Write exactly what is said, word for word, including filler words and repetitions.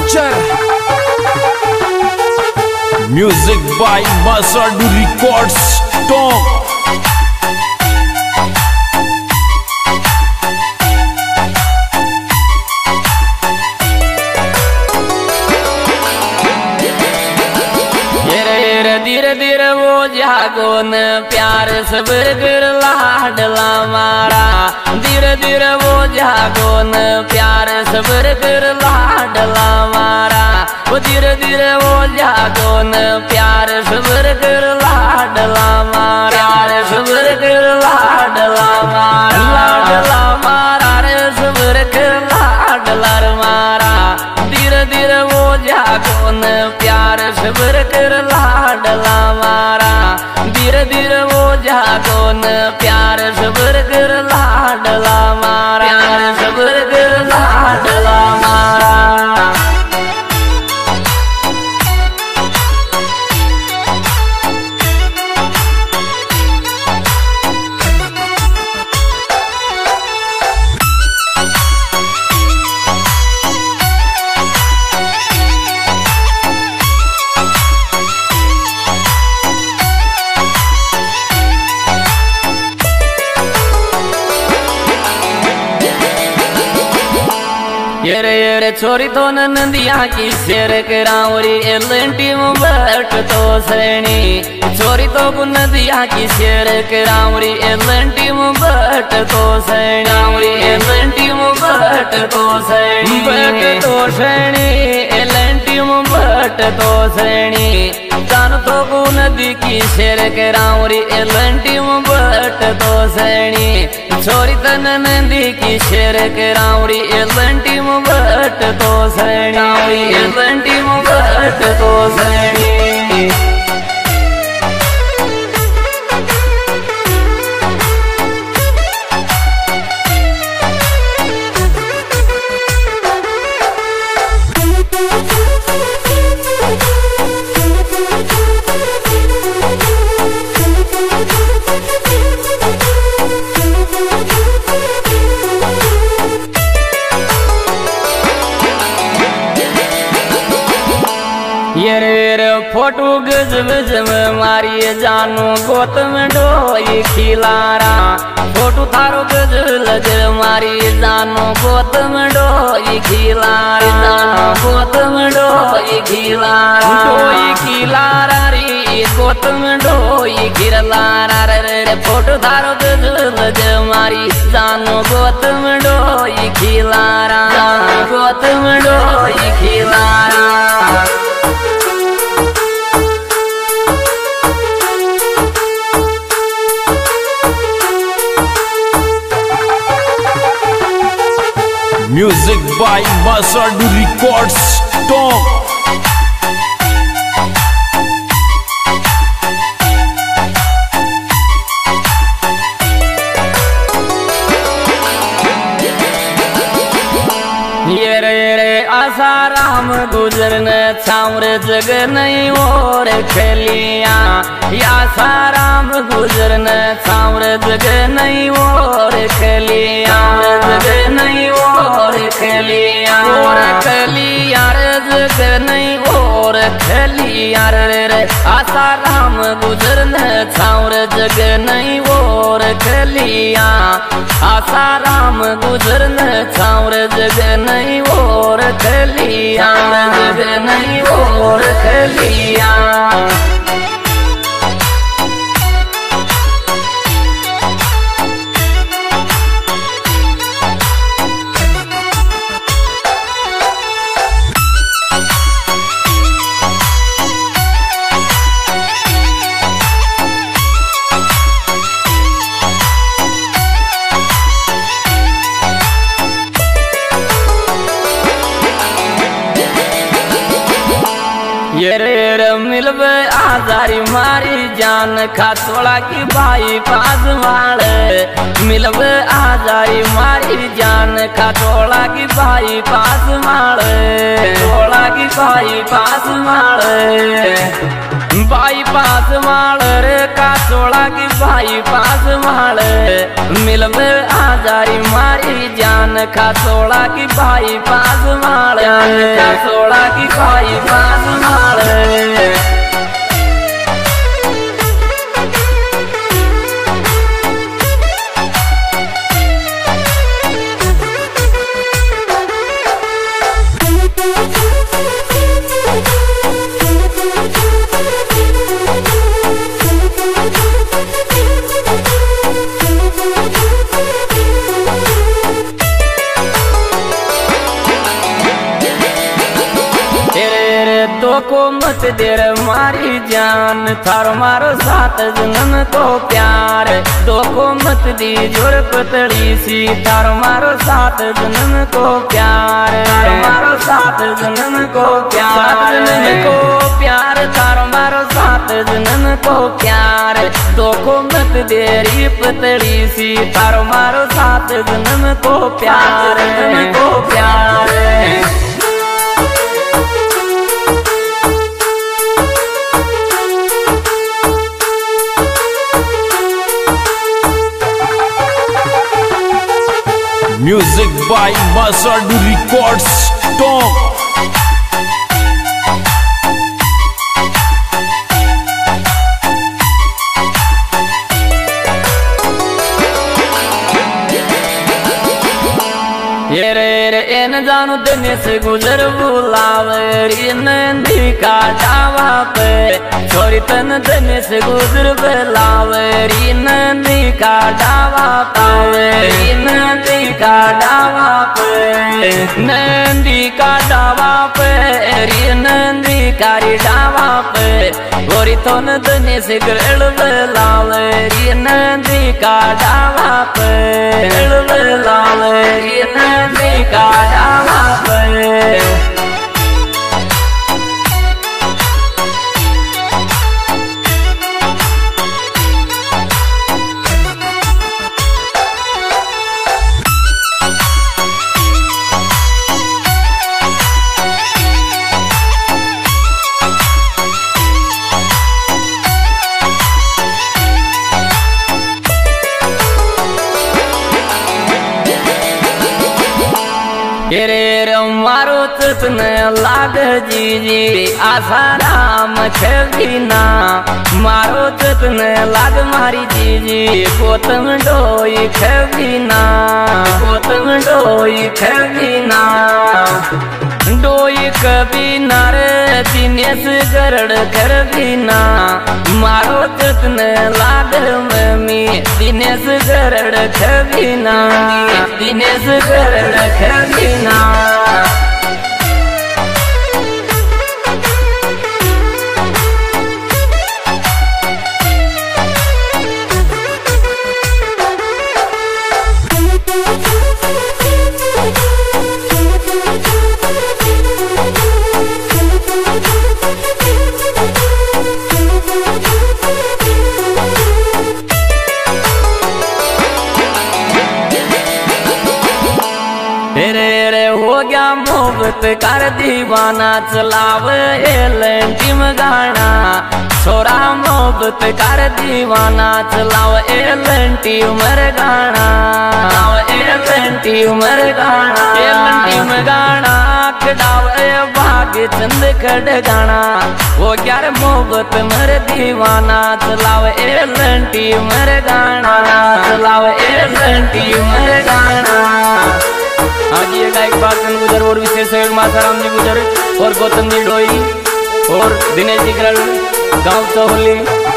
culture. Music by Masadu Records. Talk. धीरे धीरे वो जागो न प्यार सबर कर लाडला मारा। धीरे धीरे वो जागो न प्यार सबर कर लाडला मारा। वो धीरे धीरे वो जागो न प्यार सबर कर लाडला मारा। प्यार सबर कर लाडला मारा। लाडला मारा रे सबर कर लाडला मारा। धीरे धीरे वो जागो न प्यार सबर कर लाडला मारा। धीरे धीरे वो जागो न प्यार सबर कर लाडला मारा। प्यार सबर कर लाडला मारा। येरे येरे छोरी तो नंदिया की शेर करावरी एलंटी में बैठ तो सैनी। छोरी तो नदिया की शेर करावरी एलंटी में बैठ तो सैनी। एलंटी में बैठ तो सैनी। बैठ तो सैनी एलंटी में बैठ तो सैनी। जान तो नदी की शेर करावरी एलंटी में बैठ तो सैनी। छोरी तन नदी की शेर करावरी एलंटी में बैठ तो सैनी। एलंटी में बैठ तो सैनी। ये रे फोटो गज गज में मारी जानू गोत में डोई खिलारा। फोटो थारो गज लज मारी जानू गोत में डोई खिलारा। जानू गोत में डोई खिलारा। डोई खिलारा रे गोत में डोई खिलारा रे। फोटो थारो गज लज मारी जानू गोत में डोई खिलारा। जानू गोत में डोई खिलारा। Music by Masadu Records. Talk. ये रे रे आसाराम गुजरन छावर जग नहीं और खेलिया। या साराम गुजरन छावर जग नहीं और खेलिया। जग नहीं और खेलिया। और खेलिया जग नहीं और खेलिया रे रे। आसाराम गुजरन छावर जग नहीं और खेलिया। आसाराम गुजरन छावर जग नहीं और खेलिया। जग नहीं और खेलिया। ये रे मिलबे आजारी मारी जान खातोड़ा की भाई पास वाले। मिलबे आजारी मारी जान खातोड़ा की भाई पास मारे। थोड़ा की भाई पास मारे। बाईपास माल रे कासोड़ा की बाईपास माल मिलब आजारी मारी जान कासोड़ा की बाईपास माल कासोड़ा की बाईपास माल को मत देर मारी जान थारो मारो सात जन्म को प्यार दो को मत दी जोर पतली सी थारो मारो सात जन्म को प्यार थारो मारो सात जन्म को प्यार जन्म को प्यार थारो मारो सात जन्म को प्यार दो को मत देरी पतली सी थारो मारो सात जन्म को प्यार जन्म को प्यार Music by Masadu Records Talk. ये रे रे एन जानू दिन से गुजर बुलावे नंदी का डावा पे छोरी तन दिन से गुजर बुलावे नंदी का डावा पावे नंदी का डावा पे नंदी का डावा पे री नंदी का री डावा पे गोरी तन दिन से गुजर बुलावे नंदी का डावा पे बुलावे नंदी का डावा पे रे रे मारो तन लाग जीजी आसाराम छबीना मारो तन लाग मारी जीजी गोतम डोई छबीना गोतम डोई छबीना डोई कबीना रे दिनेश गरड़ कर बीना मारो तन लाग मम्मी दिनेश गरड़ खबीना दिनेश गरड़ खबीना रे रे हो गया मोहब्बत कर दीवाना चलाव एलंटीम गाना छोरा मोहब्बत कर दीवाना चलाव एलंटी उमर गाना एलंटी उमर गाना एलंटीम गाना कडाव भाग चंद खड़ गाना हो गया मोहब्बत मर दीवाना चलाव एलंटी उमर गाना चलाव एलंटी उमर गाना। आज ये गायक बागन गुजर और विशेष सहयोग मासाराम जी गुजर और गौतम जी डोई और दिनेश जी गरड़ गाँव चौहली